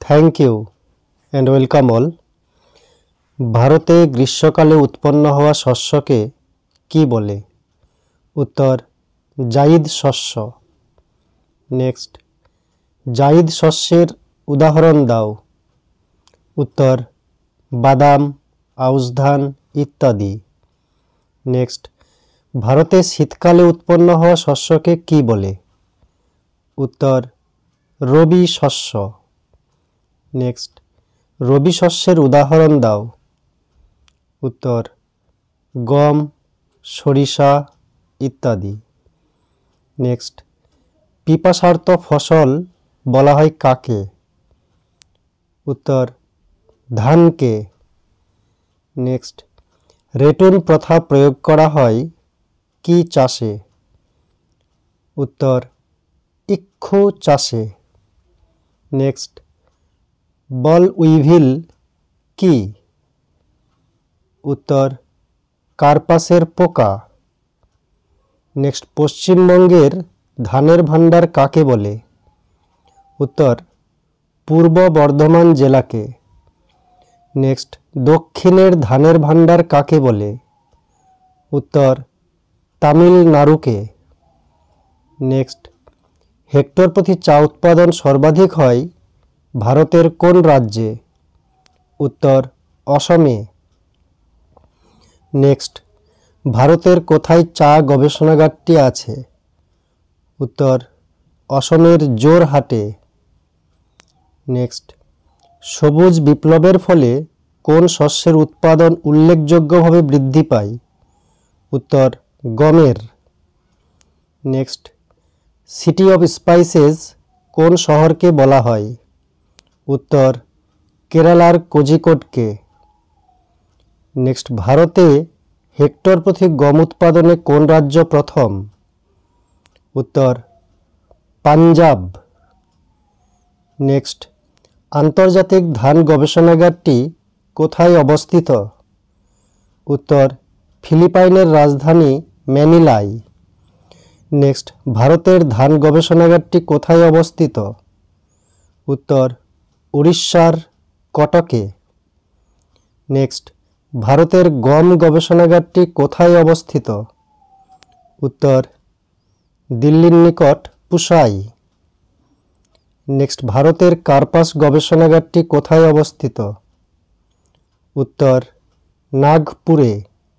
Thank you and welcome all. भारते ग्रीष्मकाले उत्पन्न हवा शस्यके कि बोले? उत्तर जायिद शस्य। नेक्स्ट, जायिद शस्येर उदाहरण दाओ। उत्तर बादाम, आउश धान इत्यादि। नेक्स्ट, भारते शीतकाले उत्पन्न हवा शस्यके कि बोले? उत्तर रबि शस्य। नेक्स्ट, रबि शस्येर उदाहरण दाओ। उत्तर गम, सरिषा इत्यादि। नेक्स्ट, पिपासार्थ फसल बला हय काके? उत्तर धान के। नेक्स्ट, रेटन प्रथा प्रयोग करा हय कि चाषे? उत्तर इक्षु चाषे। नेक्स्ट, बल उइभिल कि? उत्तर कार्पासेर पोका। नेक्स्ट, पश्चिमबंगेर धानेर भाण्डार काके बोले? उत्तर पूर्व बर्धमान जेलाके। नेक्स्ट, दक्षिणेर धानेर भाण्डार काके बोले? उत्तर तामिलनाड़ुके। नेक्स्ट, हेक्टर प्रति चा उत्पादन सर्वाधिक हय भारतेर कोन राज्ये? उत्तर असमे। नेक्स्ट, भारतेर कोथाय चा गवेषणागारटी आछे? उत्तर असमेर जोरहाटे। नेक्स्ट, सबुज विप्लवेर फले कोन शस्येर उत्पादन उल्लेखयोग्यभावे बृद्धि पाय? उत्तर गमेर। नेक्स्ट, सिटी अफ स्पाइसेस कोन शहरके बला हय? उत्तर केरालार कोझिकोडके। नेक्स्ट, भारते हेक्टर प्रति गम उत्पादने कोन राज्य प्रथम? उत्तर पांजाब। नेक्स्ट, आंतर्जातिक धान गवेषणागारटी कोथाय अवस्थित? उत्तर फिलिपाइनेर राजधानी मैनिलाय। नेक्स्ट, भारतेर धान गवेषणागारटी कोथाय अवस्थित? उत्तर उड़ीसार कटके। नेक्स्ट, भारतेर गम गवेषणागारटी कोथाय अवस्थित? उत्तर दिल्लीर निकट पुसाई। नेक्स्ट, भारतेर कार्पास गवेषणागारटी कोथाय अवस्थित? उत्तर नागपुरे।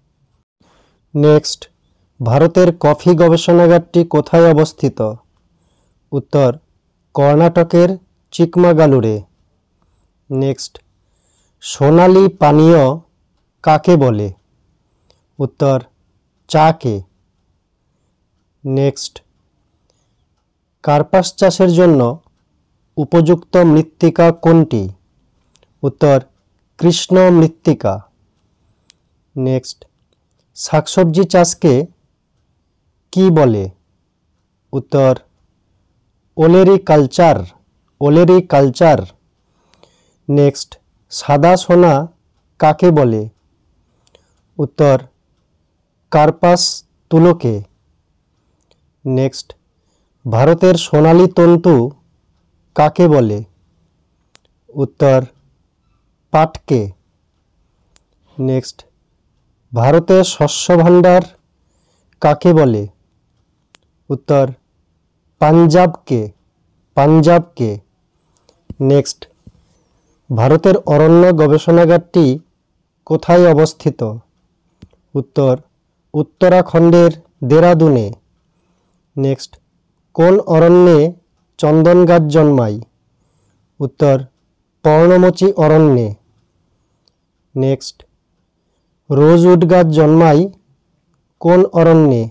नेक्स्ट, भारतेर कफी गवेषणागारटी कोथाय अवस्थित? उत्तर कर्नाटकेर चिकमागालुरे। नेक्स्ट, सोनाली पानीय काके बोले? उत्तर चाके। नेक्स्ट, कार्पास चाषेर जन्य उपयुक्त मृत्तिका कोनटी? उत्तर कृष्ण मृत्तिका। नेक्स्ट, शाकसब्जी चाषके कि बोले? उत्तर ओलेरिकालचार। ओलेरिकालचार। नेक्स्ट, सादा सोना काके बोले? उत्तर कार्पास तुलोके। नेक्स्ट, भारतेर सोनाली तंतु काके बोले? उत्तर पाटके। नेक्स्ट, भारतेर शस्य भाण्डार काके बोले? उत्तर पांजाबके। पांजाबके। नेक्स्ट, भारतेर अरण्य गवेषणागारटी कोथाय अवस्थित? उत्तर उत्तराखंडेर देहरादूने। नेक्स्ट, कोन अरण्ये चंदन गाछ जन्माय? उत्तर पर्णमोची अरण्ये। नेक्स्ट, रोजउड गाछ जन्माय कोन अरण्ये?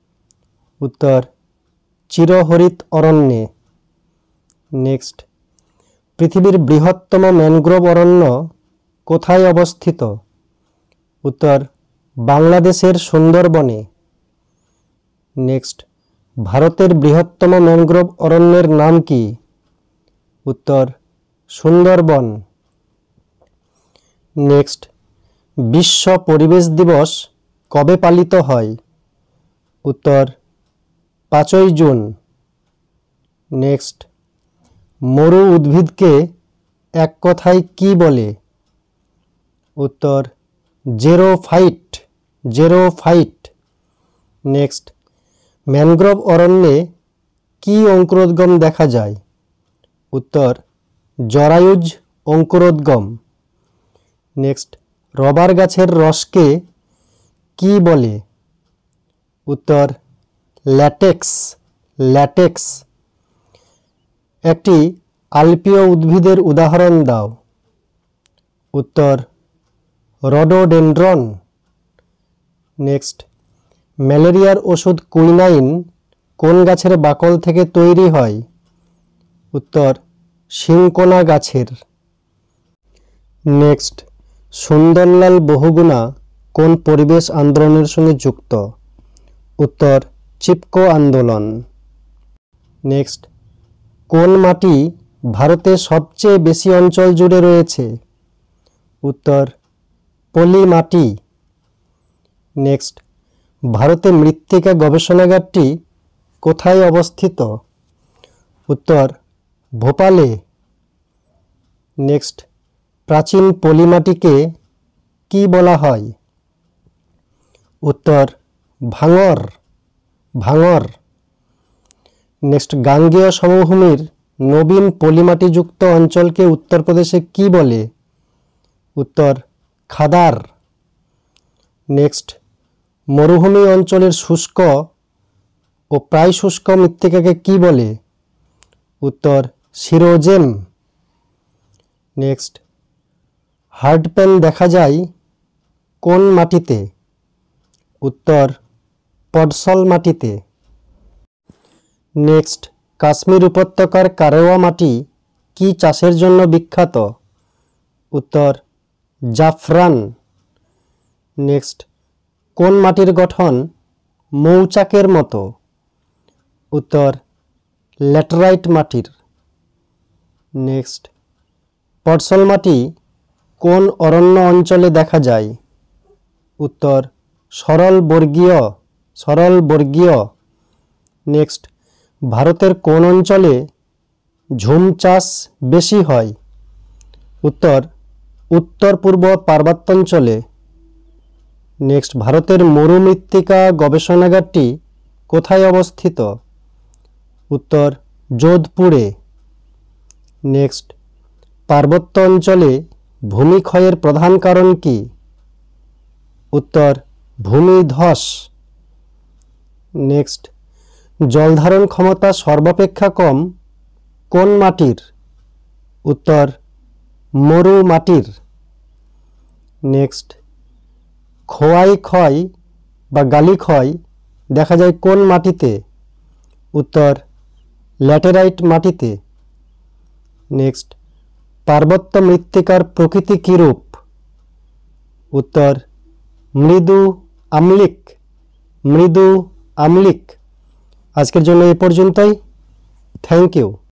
उत्तर चिरहरित अरण्ये। नेक्स्ट, पृथिवीर बृहत्तम मैनग्रोव अरण्य कोथाय अवस्थित? उत्तर बांग्लादेशेर सुंदरबने। नेक्स्ट, भारतेर बृहत्तम मैनग्रोव अरण्येर नाम कि? उत्तर सुंदरबन। नेक्स्ट, विश्व परिवेश दिवस कबे पालित हय? उत्तर 5 जून। नेक्स्ट, मरु उद्भिद के এক কথায় কি বলে? উত্তর জেরোফাইট, জেরোফাইট। নেক্সট, ম্যানগ্রোভ অরণ্যে কি অঙ্কুরোদ্গম দেখা যায়? উত্তর জরায়ুজ অঙ্কুরোদ্গম। নেক্সট, রবার গাছের রসকে কি বলে? উত্তর ল্যাটেক্স, ল্যাটেক্স। একটি আলপীয় উদ্ভিদের উদাহরণ দাও। উত্তর রডোডেনড্রন। নেক্সট, ম্যালেরিয়ার ওষুধ কুইনাইন কোন গাছের বাকল থেকে তৈরি হয়? উত্তর সিংকোনা গাছের। নেক্সট, সুন্দরলাল বহুগুণা কোন পরিবেশ আন্দোলনের সঙ্গে যুক্ত? উত্তর চিপকো আন্দোলন। নেক্সট, কোন মাটি ভারতে সবচেয়ে বেশি অঞ্চল জুড়ে রয়েছে? উত্তর পলি মাটি। নেক্সট, ভারতে মৃত্তিকা গবেষণাগারটি কোথায় অবস্থিত? উত্তর ভোপালে। নেক্সট, প্রাচীন পলিমাটিকে কি বলা হয়? উত্তর ভাঙর, ভাঙর। নেক্সট, গাঙ্গেয় সমভূমির নবীন পলিমাটিযুক্ত অঞ্চলকে উত্তরপ্রদেশে কি বলে? উত্তর খাদার। নেক্সট, মরুভূমি অঞ্চলের শুষ্ক ও প্রায় শুষ্ক মৃত্তিকাকে কি বলে? উত্তর সিরোজেম। নেক্সট, হার্ডপ্যান দেখা যায় কোন মাটিতে? উত্তর পডসল মাটিতে। নেক্সট, কাশ্মীর উপত্যকার কারেওয়া মাটি কি চাষের জন্য বিখ্যাত? উত্তর জাফরান। নেক্সট, কোন মাটির গঠন মৌচাকের মতো? উত্তর ল্যাটেরাইট মাটির। নেক্সট, পডসল মাটি কোন অরণ্য অঞ্চলে দেখা যায়? উত্তর সরল বর্গীয়, সরল বর্গীয়। নেক্সট, ভারতের কোন অঞ্চলে ঝুম চাষ বেশি হয়? উত্তর উত্তর পূর্ব পার্বত্যাঞ্চলে। নেক্সট, ভারতের মরুমৃত্তিকা গবেষণাগারটি কোথায় অবস্থিত? উত্তর যোধপুরে। নেক্সট, পার্বত্য অঞ্চলে ভূমিক্ষয়ের প্রধান কারণ কি? উত্তর ভূমিধস। নেক্সট, জলধারণ ক্ষমতা সর্বাপেক্ষা কম কোন মাটির? উত্তর মরু মাটির। নেক্সট, খোয়াই ক্ষয় বা গালি ক্ষয় দেখা যায় কোন মাটিতে? উত্তর ল্যাটেরাইট মাটিতে। নেক্সট, পার্বত্য মৃত্তিকার প্রকৃতি কিরূপ? উত্তর মৃদু আম্লিক, মৃদু আম্লিক। আজকের জন্য এ পর্যন্তই। Thank you.